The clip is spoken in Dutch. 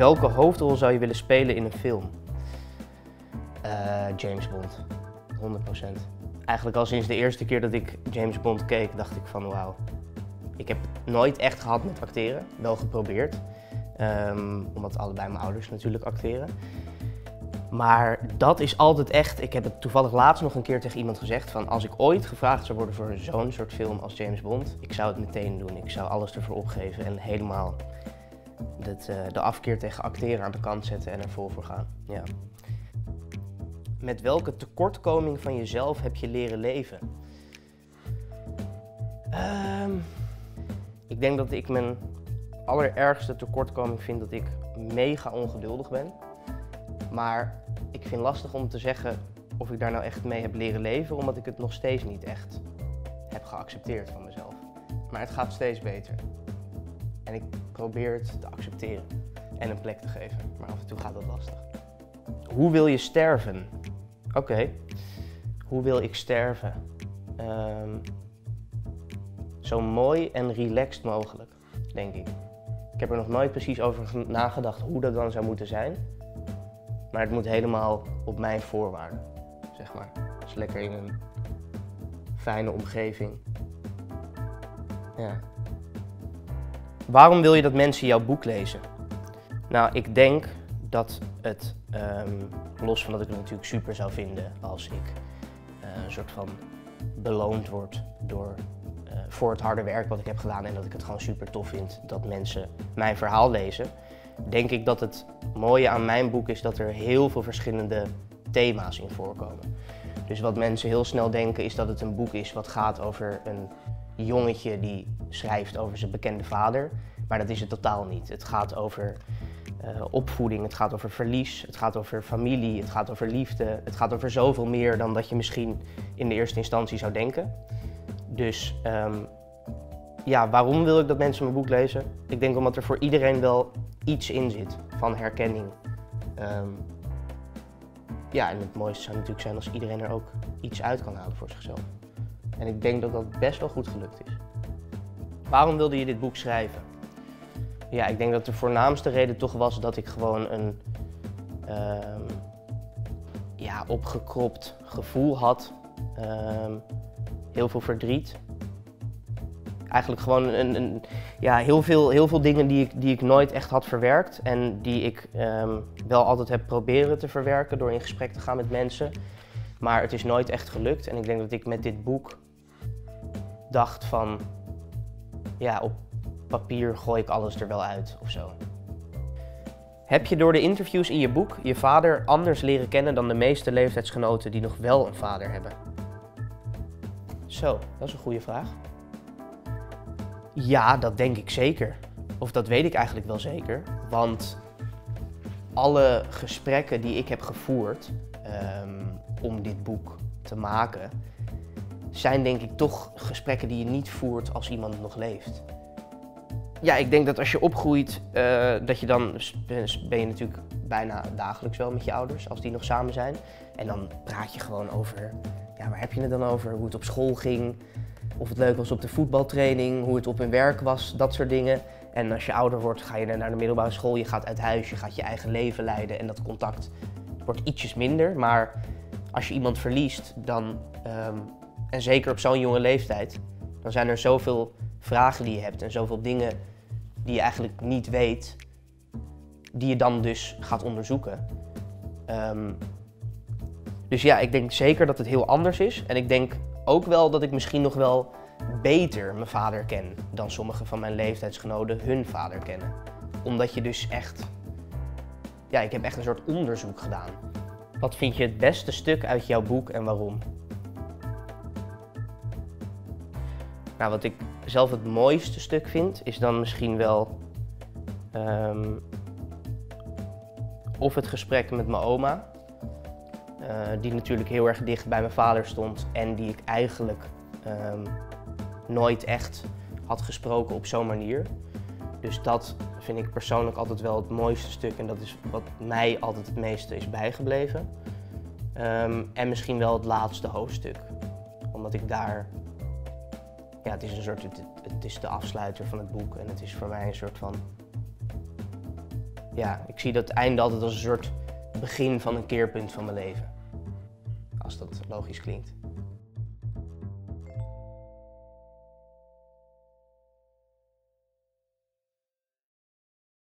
Welke hoofdrol zou je willen spelen in een film? James Bond, 100%. Eigenlijk al sinds de eerste keer dat ik James Bond keek, dacht ik van wauw. Ik heb het nooit echt gehad met acteren, wel geprobeerd. Omdat allebei mijn ouders natuurlijk acteren. Maar dat is altijd echt, ik heb het toevallig laatst nog een keer tegen iemand gezegd van als ik ooit gevraagd zou worden voor zo'n soort film als James Bond, ik zou het meteen doen. Ik zou alles ervoor opgeven en helemaal de afkeer tegen acteren aan de kant zetten en er vol voor gaan. Ja. Met welke tekortkoming van jezelf heb je leren leven? Ik denk dat ik mijn allerergste tekortkoming vind dat ik mega ongeduldig ben. Maar ik vind het lastig om te zeggen of ik daar nou echt mee heb leren leven, omdat ik het nog steeds niet echt heb geaccepteerd van mezelf. Maar het gaat steeds beter. En ik probeer het te accepteren en een plek te geven. Maar af en toe gaat dat lastig. Hoe wil je sterven? Oké. Hoe wil ik sterven? Zo mooi en relaxed mogelijk, denk ik. Ik heb er nog nooit precies over nagedacht hoe dat dan zou moeten zijn. Maar het moet helemaal op mijn voorwaarden, zeg maar. Dus lekker in een fijne omgeving. Ja. Waarom wil je dat mensen jouw boek lezen? Nou, ik denk dat het, los van dat ik het natuurlijk super zou vinden als ik een soort van beloond word voor het harde werk wat ik heb gedaan en dat ik het gewoon super tof vind dat mensen mijn verhaal lezen, denk ik dat het mooie aan mijn boek is dat er heel veel verschillende thema's in voorkomen. Dus wat mensen heel snel denken is dat het een boek is wat gaat over een jongetje die schrijft over zijn bekende vader, maar dat is het totaal niet. Het gaat over opvoeding, het gaat over verlies, het gaat over familie, het gaat over liefde, het gaat over zoveel meer dan dat je misschien in de eerste instantie zou denken. Dus ja, waarom wil ik dat mensen mijn boek lezen? Ik denk omdat er voor iedereen wel iets in zit van herkenning. Ja, en het mooiste zou natuurlijk zijn als iedereen er ook iets uit kan halen voor zichzelf. En ik denk dat dat best wel goed gelukt is. Waarom wilde je dit boek schrijven? Ja, ik denk dat de voornaamste reden toch was dat ik gewoon een opgekropt gevoel had. Heel veel verdriet. Eigenlijk gewoon heel veel dingen die ik nooit echt had verwerkt en die ik wel altijd heb proberen te verwerken door in gesprek te gaan met mensen. Maar het is nooit echt gelukt en ik denk dat ik met dit boek dacht van, ja, op papier gooi ik alles er wel uit of zo. Heb je door de interviews in je boek je vader anders leren kennen dan de meeste leeftijdsgenoten die nog wel een vader hebben? Zo, dat is een goede vraag. Ja, dat denk ik zeker. Of dat weet ik eigenlijk wel zeker. Want alle gesprekken die ik heb gevoerd om dit boek te maken, zijn denk ik toch gesprekken die je niet voert als iemand nog leeft. Ja, ik denk dat als je opgroeit, dat je dan ben je natuurlijk bijna dagelijks wel met je ouders, als die nog samen zijn. En dan praat je gewoon over, ja, waar heb je het dan over? Hoe het op school ging, of het leuk was op de voetbaltraining, hoe het op hun werk was, dat soort dingen. En als je ouder wordt, ga je naar de middelbare school, je gaat uit huis, je gaat je eigen leven leiden en dat contact wordt ietsjes minder. Maar als je iemand verliest, dan, en zeker op zo'n jonge leeftijd, dan zijn er zoveel vragen die je hebt en zoveel dingen die je eigenlijk niet weet, die je dan dus gaat onderzoeken. Dus ja, ik denk zeker dat het heel anders is. En ik denk ook wel dat ik misschien nog wel beter mijn vader ken dan sommige van mijn leeftijdsgenoten hun vader kennen. Omdat je dus echt, ja, ik heb echt een soort onderzoek gedaan. Wat vind je het beste stuk uit jouw boek en waarom? Nou, wat ik zelf het mooiste stuk vind, is dan misschien wel of het gesprek met mijn oma, die natuurlijk heel erg dicht bij mijn vader stond en die ik eigenlijk nooit echt had gesproken op zo'n manier. Dus dat vind ik persoonlijk altijd wel het mooiste stuk en dat is wat mij altijd het meeste is bijgebleven. En misschien wel het laatste hoofdstuk, omdat ik daar, ja, het is een soort, het is de afsluiter van het boek en het is voor mij een soort van, ja, ik zie dat einde altijd als een soort begin van een keerpunt van mijn leven. Als dat logisch klinkt.